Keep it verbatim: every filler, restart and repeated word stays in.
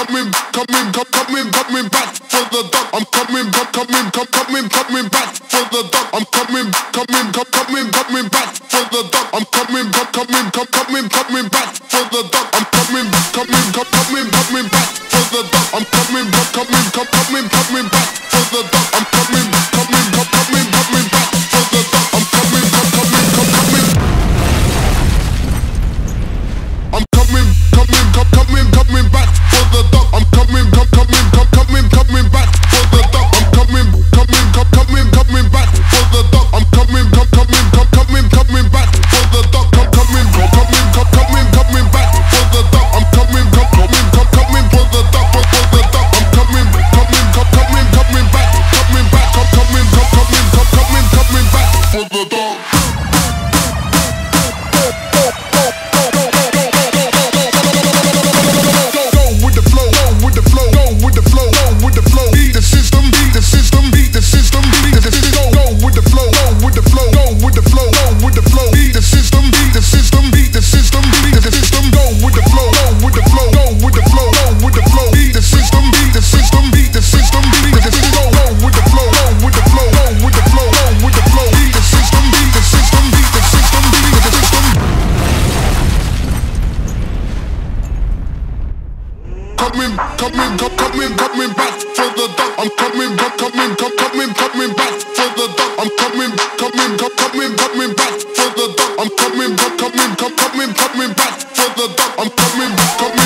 coming, coming, coming, coming, coming back for the dog. I'm coming, coming, coming, coming back for the dog. I'm coming, coming, coming, coming back for the dog. I'm coming, coming, coming, coming back for the dog. I'm coming, coming, coming, coming back for the dog. I'm coming, coming, coming, coming back for the dog. I'm coming, coming, coming, coming back for the dog. I'm coming, coming, coming. I'm coming, coming, coming, coming back for the dog. I'm coming, coming, coming, coming back for the dog. I'm coming, coming, coming, coming back for the dog. I'm coming, coming, coming, coming back for the dog. I'm coming, coming, coming, coming back for the dog. I'm coming, coming, coming for the dog, for the dog. I'm coming, coming, coming, coming back, coming back, coming, coming, coming, coming back for the dog. Coming, coming, coming, coming back for the dog. I'm coming, coming, coming, coming back for the dog. I'm coming, coming, coming, coming back for the dog. I'm coming, coming, coming, coming back for the dog. I'm coming, coming.